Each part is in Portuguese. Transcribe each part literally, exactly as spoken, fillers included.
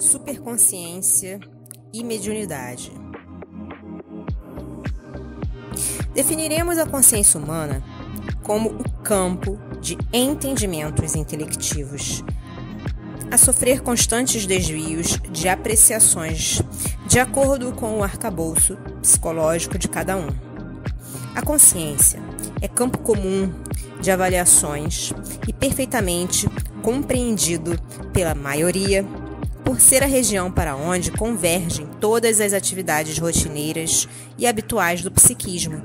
superconsciência e mediunidade. Definiremos a consciência humana como o campo de entendimentos intelectivos, a sofrer constantes desvios de apreciações de acordo com o arcabouço psicológico de cada um. A consciência é campo comum de avaliações e perfeitamente compreendido pela maioria, por ser a região para onde convergem todas as atividades rotineiras e habituais do psiquismo.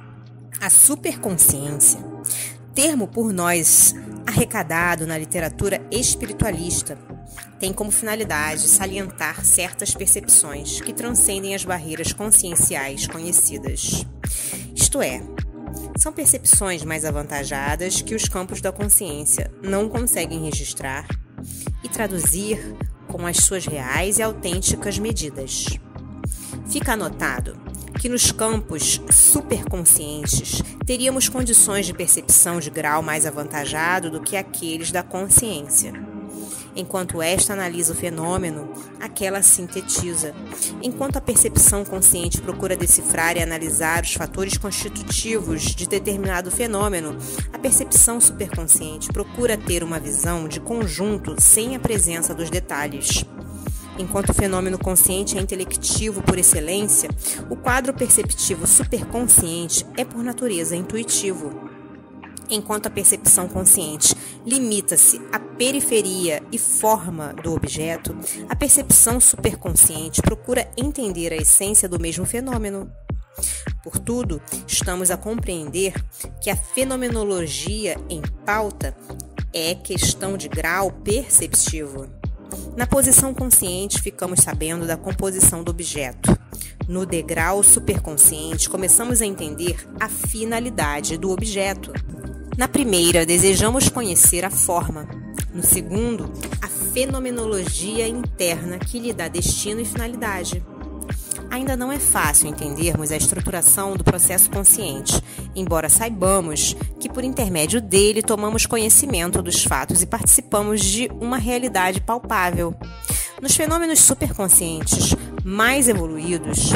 A superconsciência, termo por nós arrecadado na literatura espiritualista, tem como finalidade salientar certas percepções que transcendem as barreiras conscienciais conhecidas. Isto é, são percepções mais avantajadas que os campos da consciência não conseguem registrar e traduzir com as suas reais e autênticas medidas. Fica anotado que nos campos superconscientes teríamos condições de percepção de grau mais avantajado do que aqueles da consciência. Enquanto esta analisa o fenômeno, aquela sintetiza. Enquanto a percepção consciente procura decifrar e analisar os fatores constitutivos de determinado fenômeno, a percepção superconsciente procura ter uma visão de conjunto sem a presença dos detalhes. Enquanto o fenômeno consciente é intelectivo por excelência, o quadro perceptivo superconsciente é por natureza intuitivo. Enquanto a percepção consciente limita-se à periferia e forma do objeto, a percepção superconsciente procura entender a essência do mesmo fenômeno. Portudo, estamos a compreender que a fenomenologia em pauta é questão de grau perceptivo. Na posição consciente, ficamos sabendo da composição do objeto. No degrau superconsciente, começamos a entender a finalidade do objeto. Na primeira, desejamos conhecer a forma. No segundo, a fenomenologia interna que lhe dá destino e finalidade. Ainda não é fácil entendermos a estruturação do processo consciente, embora saibamos que, por intermédio dele, tomamos conhecimento dos fatos e participamos de uma realidade palpável. Nos fenômenos superconscientes mais evoluídos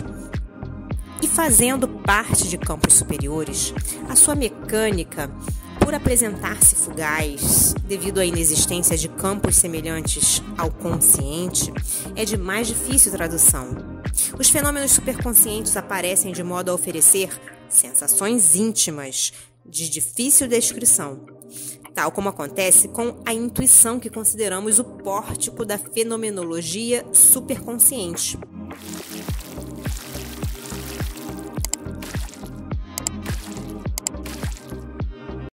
e fazendo parte de campos superiores, a sua mecânica, por apresentar-se fugaz, devido à inexistência de campos semelhantes ao consciente, é de mais difícil tradução. Os fenômenos superconscientes aparecem de modo a oferecer sensações íntimas, de difícil descrição, tal como acontece com a intuição que consideramos o pórtico da fenomenologia superconsciente.